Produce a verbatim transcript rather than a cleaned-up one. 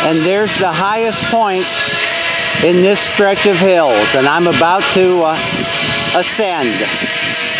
And there's the highest point in this stretch of hills, and I'm about to uh, ascend.